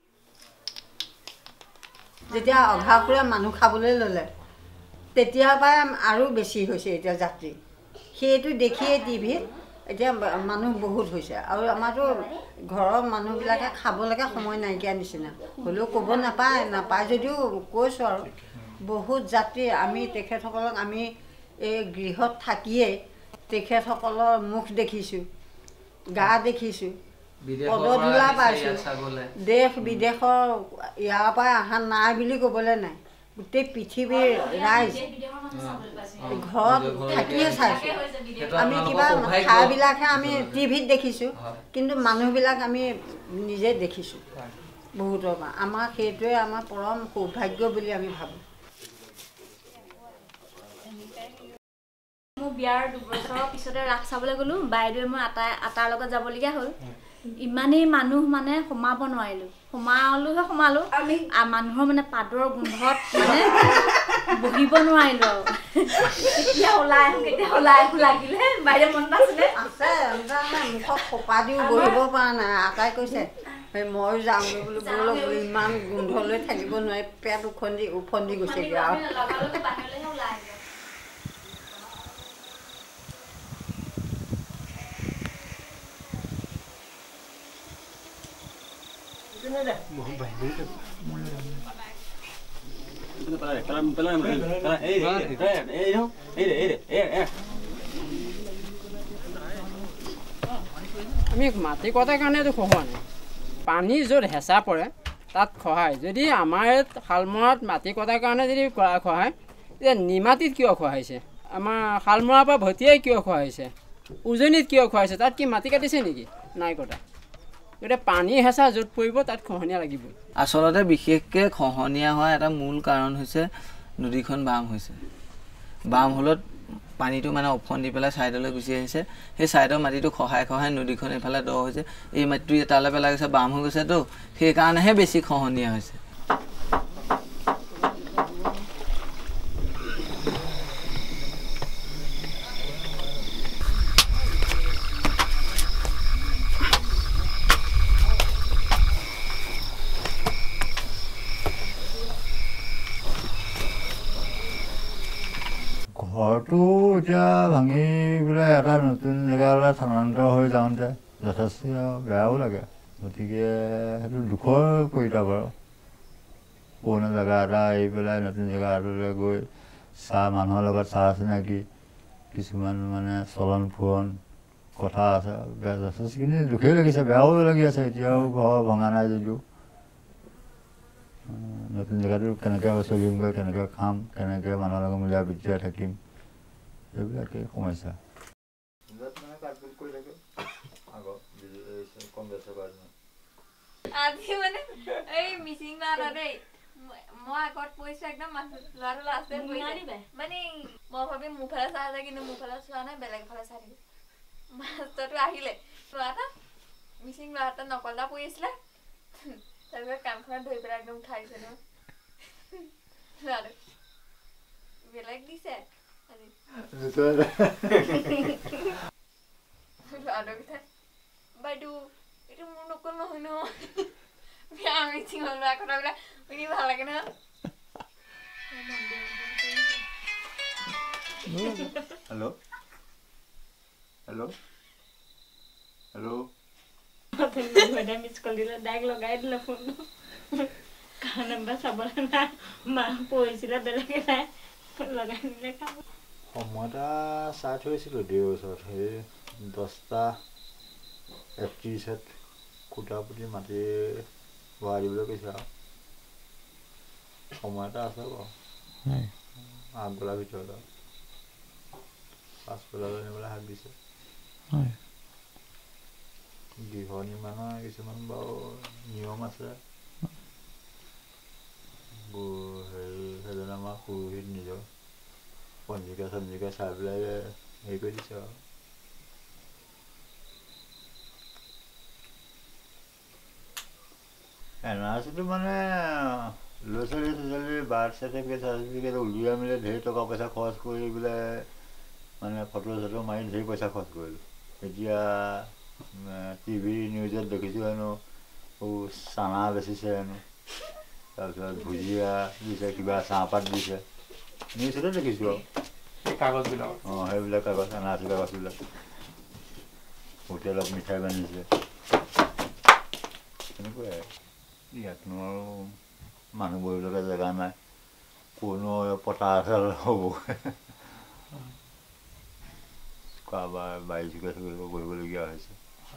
যেতিয়া অঘাসুৰে মানুহ খাবলৈ ল'লে তেতিয়াৰ পৰাই আৰু বেছি হৈছে এতিয়া যাত্ৰী সেইটো দেখিয়ে টিভিত এতিয়া মানুহ বহুত হৈছে আৰু আমাৰতো ঘৰৰ মানুহবিলাকে খাবলৈকে সময় নাইকিয়া নিচিনা হ'লেও ক'ব নাপায় নাপায় যদিও কৈছোঁ আৰু বহুত যাত্ৰী আমি তেখেতসকলক আমি এই গৃহত থাকিয়েই তেখেতসকলৰ মুখ দেখিছোঁ গা দেখিছোঁ পদধূলা পাইছোঁ দেশ বিদেশৰ ইয়াৰ পৰাই অহা নাই বুলি ক'বলৈ নাই গোটেই পৃথিৱীৰ ৰাইজ ঘৰত থাকিয়ে চাইছোঁ আমি কিবা ঠাইবিলাকহে আমি টিভিত দেখিছোঁ কিন্তু মানুহবিলাক আমি নিজে দেখিছোঁ বহুতৰ পৰা আমাৰ সেইটোৱে আমাৰ পৰম সৌভাগ্য বুলি আমি ভাবোঁ মোৰ বিয়াৰ দুবছৰৰ পিছতে ৰাস চাবলৈ গ'লোঁ বাইদেৱে মই আটা আটাৰ লগত যাবলগীয়া হ'ল ইমানেই মানুহ মানে সোমাব নোৱাৰিলোঁ সোমালোহে সোমালোঁ মানুহৰ মানে পাদৰ গোন্ধত মানে বহিব নোৱাৰিলোঁ আৰু কেতিয়া ওলাই আহোঁ কেতিয়া ওলাই আহোঁ লাগিলে বাইদেউ মনত আছিলে আছে মুখত সোপা দিও বহিব পৰা নাই আটাই কৈছে ময়ো যাওঁগৈ বোলো ব'লক বোলো ইমান গোন্ধলৈ থাকিব নোৱাৰি পেট উফন্দি উফন্দি গৈছেগৈ আৰু আমি মাটি কটাৰ কাৰণেতো খহোৱা নাই পানী য'ত হেঁচা পৰে তাত খহায় যদি আমাৰ ইয়াত শালমৰাত মাটি কটাৰ কাৰণে যদি খহায় তেতিয়া নিমাটিত কিয় খহাইছে আমাৰ শালমৰাৰ পৰা ভটিয়াই কিয় খহাইছে উজনিত কিয় খহাইছে তাত কি মাটি কাটিছে নেকি নাই কটা গতিকে পানী হেঁচা য'ত পৰিব তাত খহনীয়া লাগিবই আচলতে বিশেষকৈ খহনীয়া হোৱা এটা মূল কাৰণ হৈছে নদীখন বাম হৈছে বাম হ'লত পানীটো মানে ওফন্দি পেলাই ছাইডলৈ গুচি আহিছে সেই ছাইডৰ মাটিটো খহাই খহাই নদীখন এইফালে দ হৈছে এই মাটিটো তালৈ পেলাই গৈছে বাম হৈ গৈছেতো সেইকাৰণেহে বেছি খহনীয়া হৈছে ঘৰটো এতিয়া ভাঙি পেলাই এটা নতুন জেগালৈ স্থানান্তৰ হৈ যাওঁতে যথেষ্ট বেয়াও লাগে গতিকে সেইটো দুখৰ পৰিতাপ বাৰু পুৰণা জেগা এটা আহি পেলাই নতুন জেগা এটালৈ গৈ চাহ মানুহৰ লগত চাহ চিনাকি কিছুমান মানে চলন ফুৰণ কথা আছে বেয়া যথেষ্টখিনি দুখেই লাগিছে বেয়াও লাগি আছে এতিয়াও ঘৰ ভঙা নাই যদিও নতুন জেগাটো কেনেকৈ চলিমগৈ কেনেকৈ খাম কেনেকৈ মানুহৰ লগত মিলা প্ৰীতিৰে থাকিম এইবিলাকেই সমস্যা আজি মানে এই মিচিং ল'ৰা দেই মই আগত পইচা একদম ল'ৰাটো লাষ্টে গৈছে মানে মই ভাবি মোৰ ফালে চাই আছে কিন্তু মোৰ ফালে চোৱা নাই বেলেগ ফালে চাই থাকিলে মাষ্টৰটো আহিলে ল'ৰা এটা মিচিং ল'ৰা এটা নকল এটা পৰি আছিলে তাৰপিছত কাণখনত ধৰি পেলাই একদম উঠাই দিছে ন ল'ৰাটো বেলেগ দিছে আজি ল'ৰাটো কথা বাইদেউ এইটো মোৰ নকল নহয় ন আমি চিঙল ল'ৰা কথাবিলাক শুনি ভাল লাগে ন hello' hello' hello' miss call দিলে ডাইৰেক্ট লগাই দিলে ফোনটো কাৰণ নাম্বাৰ চাবলৈ নাই মা পঢ়িছিলে বেলেগে নাই লগাই দিলে কাম সময় এটা চাই থৈছিলোঁ দেউৰ ওচৰত সেই দহটা একত্ৰিছত খুটা পুতি মাটি ভৰাই দিবলৈ কৈছে আৰু সময় এটা আছে বাৰু আগবেলাৰ ভিতৰত আৰু পাছবেলালৈ নিবলৈ হাক দিছে গৃহ নিৰ্মাণৰ কিছুমান বাৰু নিয়ম আছে হেৰি সেইজনে আমাৰ পুৰোহিত নিজৰ পঞ্জিকা চঞ্জিকা চাই পেলাই হেৰি কৰি দিছে আৰু এন আৰ চিটো মানে ল'ৰা ছোৱালী ছোৱালী বাৰ্থ চাৰ্টিফিকেট চাৰ্টিফিকেট উলিয়াই মেলি ঢেৰ টকা পইচা খৰচ কৰি পেলাই মানে ফটো চটো মাৰি ঢেৰ পইচা খৰচ কৰিলোঁ এতিয়া টিভি নিউজত দেখিছোঁ হেনো চানা বেচিছে হেনো তাৰপিছত ভুজিয়া দিছে কিবা চাহপাত দিছে নিউজতে দেখিছোঁ আৰু কাগজবিলাক অঁ সেইবিলাক কাগজ এন আৰ চি কাগজবিলাক হোটেলত মিঠাই বান্ধিছে তেনেকুৱাই ইয়াতনো আৰু মানুহ বহিবলৈকে জেগা নাই কোনো পথাৰ খেল হ'ব কাৰোবাৰ বাৰী চুকে চুকে কৰিবলগীয়া হৈছে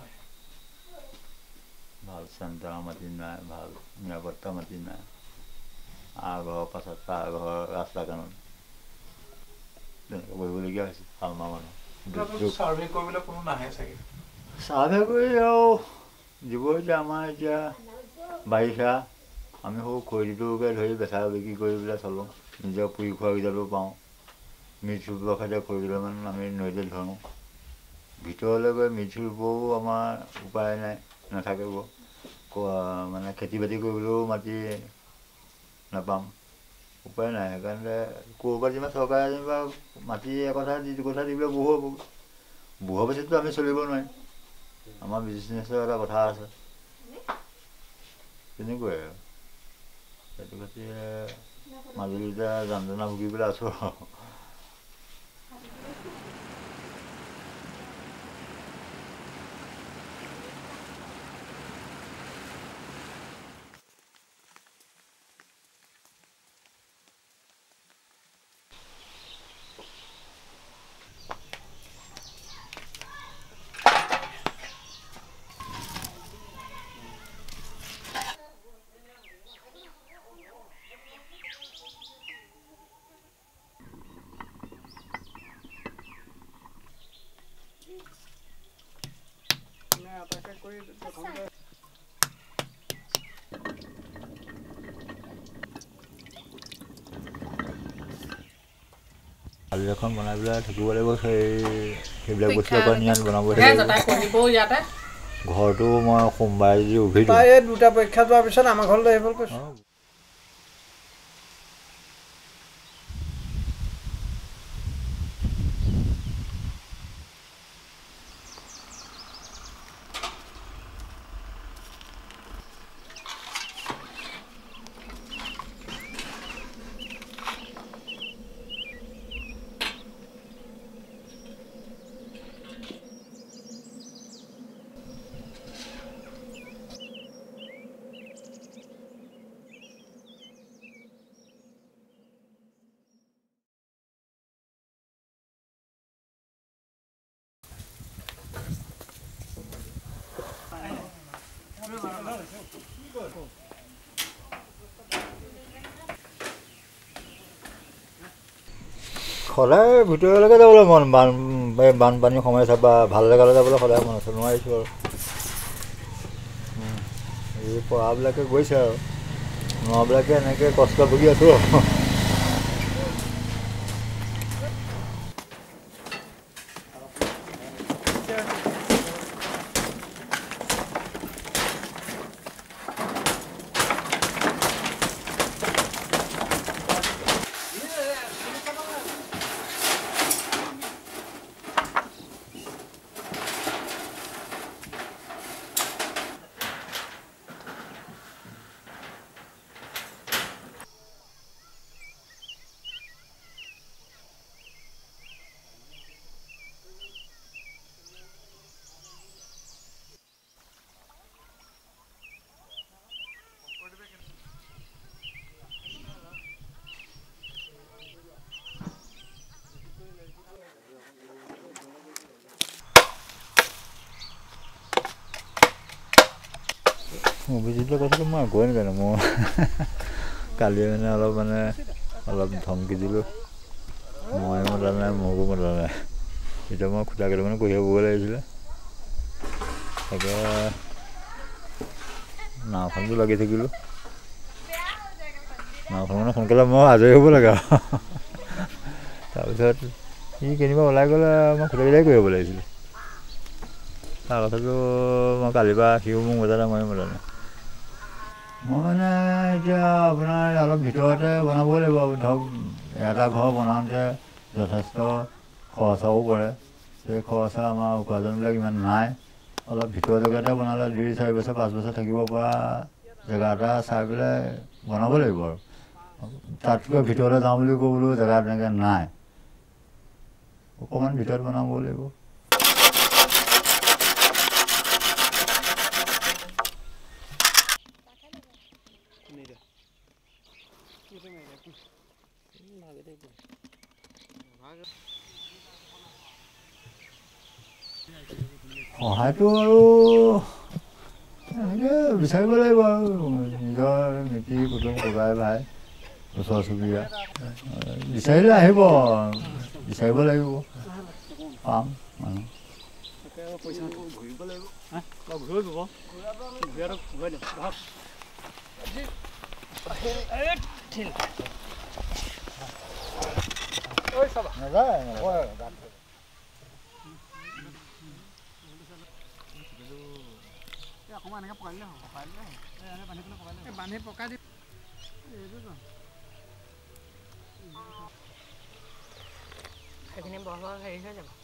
ভাল চেণ্টাৰ মাটি নাই ভাল নিৰাপত্তা মাটি নাই আগৰ পাছত তাৰ ঘৰ ৰাস্তা কাণত তেনেকৈ কৰিবলগীয়া হৈছে শালমা মানুহ চাৰ্ভে কৰিবলৈ কোনো নাহে চাগে চাৰ্ভে কৰি আৰু দিব এতিয়া আমাৰ এতিয়া বাৰিষা আমি সৌ খৰিটোকে ধৰি বেচা বিক্ৰী কৰি পেলাই চলোঁ নিজৰ পুৰি খোৱা কেইডালো পাওঁ মিট চুপৰ খাইতে খৰিকেইডালমান আমি নদীত ধৰোঁ ভিতৰলৈ গৈ মিট চুপৰো আমাৰ উপায় নাই নাথাকিব মানে খেতি বাতি কৰিবলৈও মাটি নাপাম উপায় নাই সেইকাৰণে ক'ৰবাত যেনিবা চৰকাৰে যেনিবা মাটি একঠা দি দুকঠা দি পেলাই বহু হ'ব বহু পাছততো আমি চলিব নোৱাৰিম আমাৰ বিজনেছৰ এটা কথা আছে তেনেকুৱাই আৰু সেইটো খাতিৰে মাজুলীতে যন্ত্ৰণা ভুগি পেলাই আছোঁ আৰু আলু এখন বনাই পেলাই থাকিব লাগিব সেই সেইবিলাক বস্তু আকৌ নিয়ান বনাব ঘৰটো মই সোমবাৰে যদি উভি দিওঁ দুটা পৰীক্ষা যোৱাৰ পিছত আমাৰ ঘৰলৈ আহিব কৈছোঁ সদায় ভিতৰলৈকে যাবলৈ মন বান বানপানী সমস্যা বা ভাল জেগালৈ যাবলৈ সদায় মন আছে নোৱাৰিছোঁ আৰু এই পঢ়াবিলাকে গৈছে আৰু নবিলাকে এনেকৈ কষ্ট ভুগি আছোঁ অভিজিতৰ কথাটো মই গৈ নাজানো মই কালি মানে অলপ মানে অলপ ধমকি দিলোঁ মই মতা নাই মোকো মতা নাই এতিয়া মই খুটা কেইটামান কঢ়িয়াই বগৈ লাগিছিলে তাকে নাওখনটো লাগি থাকিলোঁ নাওখন মানে সোনকালে মই আজৰি হ'ব লাগে আৰু তাৰপিছত সি কেনিবা ওলাই গ'লে মই খুটাকেইটাই কঢ়িয়াব লাগিছিলে তাৰ কথাটো মই কালিৰ পৰা সিও মোক মতা নাই মই মতা নাই মই মানে এতিয়া আপোনাৰ অলপ ভিতৰতে বনাব লাগিব ধৰক এটা ঘৰ বনাওঁতে যথেষ্ট খৰচাও পৰে সেই খৰচা আমাৰ উপাৰ্জনবিলাক ইমান নাই অলপ ভিতৰ জেগাতে বনালে দুই চাৰি বছৰ পাঁচ বছৰ থাকিব পৰা জেগা এটা চাই পেলাই বনাব লাগিব আৰু তাতকৈ ভিতৰলৈ যাওঁ বুলি ক'বলৈও জেগা তেনেকৈ নাই অকণমান ভিতৰত বনাব লাগিব সহায়টো আৰু এনেকৈ বিচাৰিব লাগিব আৰু নিজৰ মিতিৰ কুটুম ককাই ভাই ওচৰ চুবুৰীয়া বিচাৰিলে আহিব বিচাৰিব লাগিব পাম মানুহ সেইখিনি বৰ বৰ হেৰি হৈ যাব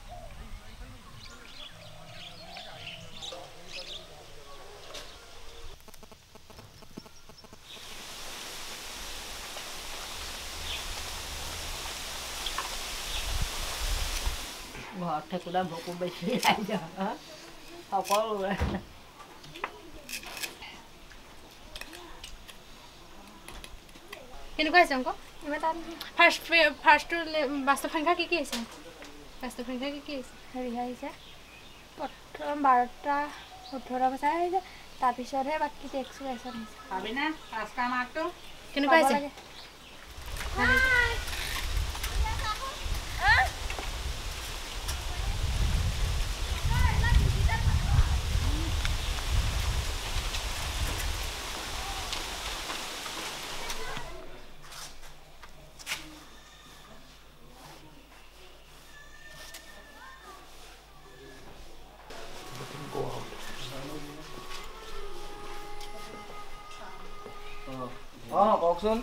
ঘৰত থাকোঁতে ভোকো বেছি খাই যাওঁ সকলোৰে কেনেকুৱা হৈছে অংক ইমান তাত ফাৰ্ষ্ট ফাৰ্ষ্টটো বাস্তৱ সংখ্যা কি কি আহিছে বাস্তৱ সংখ্যা কি কি আহিছে হেৰিহে আহিছে প্ৰথম বাৰটা ওঠৰটা বছৰ আহিছে তাৰপিছতহে বাকী টেক্সটো আহিছে ভাবিনে পাঁচটা মাৰ্কটো কেনেকুৱা হৈছে অঁ কওকচোন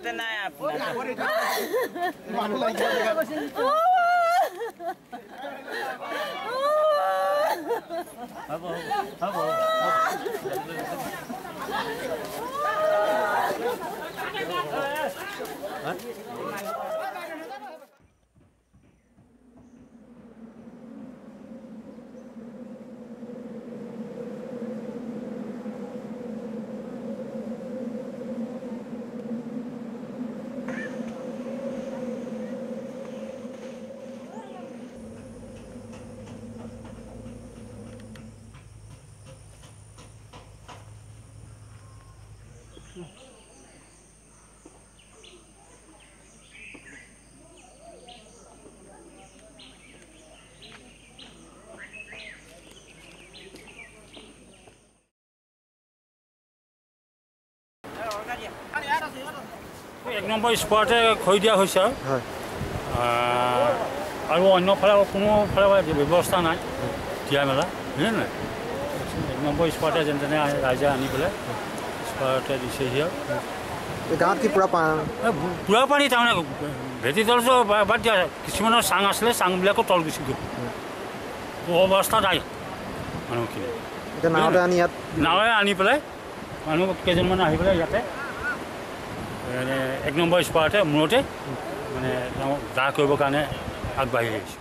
তাতে নাই এক নম্বৰ স্পটে খৰি দিয়া হৈছে আৰু অন্য ফালে কোনো ফালে ব্যৱস্থা নাই দিয়া মেলা বুজিলে নাই এক নম্বৰ স্পটে যেনে তেনে ৰাইজে আনি পেলাই স্পটে দিছেহি আৰু গাঁৱত কি পূৰা পূৰা পানী তাৰমানে ভেটি তল বাদ দিয়া কিছুমানৰ চাং আছিলে চাংবিলাকো তল গুচি গ'ল অৱস্থা নাই মানুহখিনি নাৱতে আনি ইয়াত নাৱে আনি পেলাই মানুহ কেইজনমান আহি পেলাই ইয়াতে মানে এক নম্বৰ স্পটে মূৰতে মানে তেওঁ দা কৰিবৰ কাৰণে আগবাঢ়ি আহিছোঁ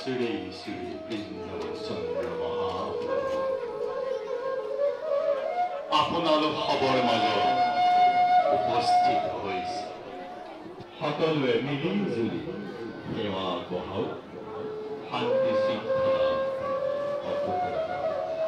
শ্ৰী শ্ৰী বৃন্দ চন্দ্ৰমহা আপোনালোক সবৰ মাজত উপস্থিত হৈছে সকলোৱে মিলি জুলি সেৱা বহাওক শান্তি শৃংখলা অটুট ৰাখক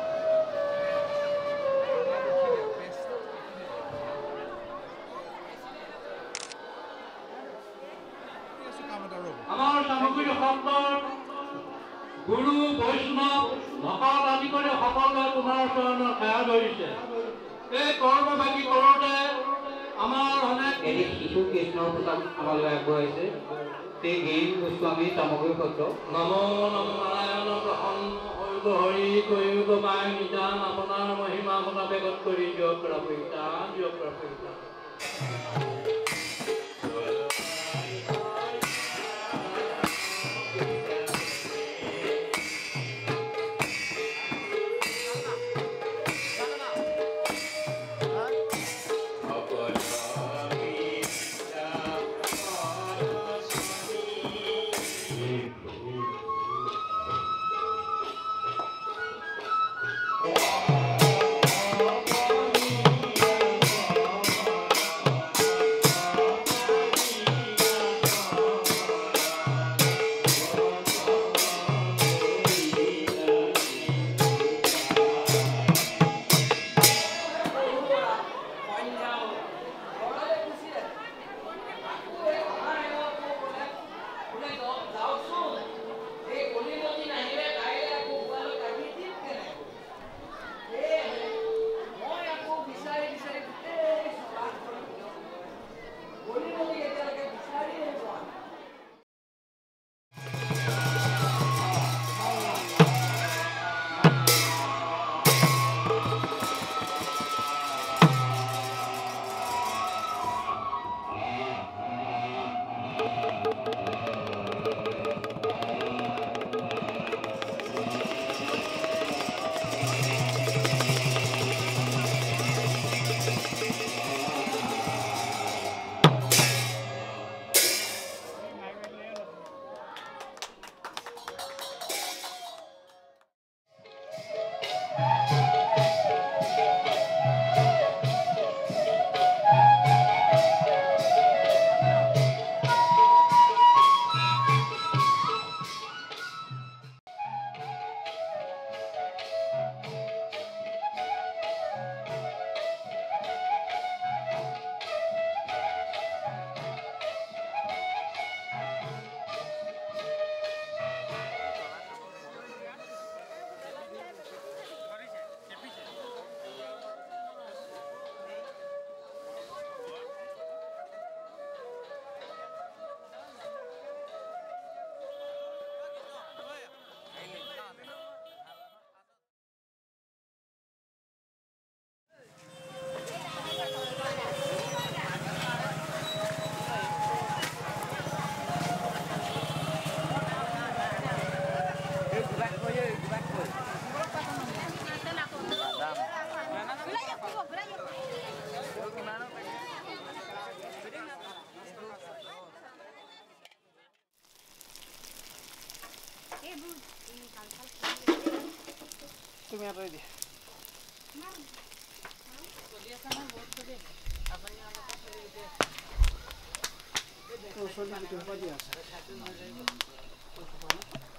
আমাৰ সামগ্ৰী সত্ৰৰ গুৰু বৈষ্ণৱ ভকত আদি কৰি সকলোৱে তোমাৰ চৰণৰ সেৱা ধৰিছে এই কৰ্মভাগী কৰোঁতে আমাৰ অনেক এটি শিশু কৃষ্ণৰ প্ৰতাপ আমালৈ আগবঢ়াইছে সেই গিৰিম গোস্বামী চামগুৰি সত্ৰ নম নম নাৰায়ণ প্ৰসন্ন হৰিব হৰি কৰিব পাই নিদান আপোনাৰ মহিমা আপোনাৰ বেগত কৰি দিয়ক ৰাপিতান দিয়ক ৰাপিতান তুমি আঁতৰি দিয়া ওচৰত দিয়া আছে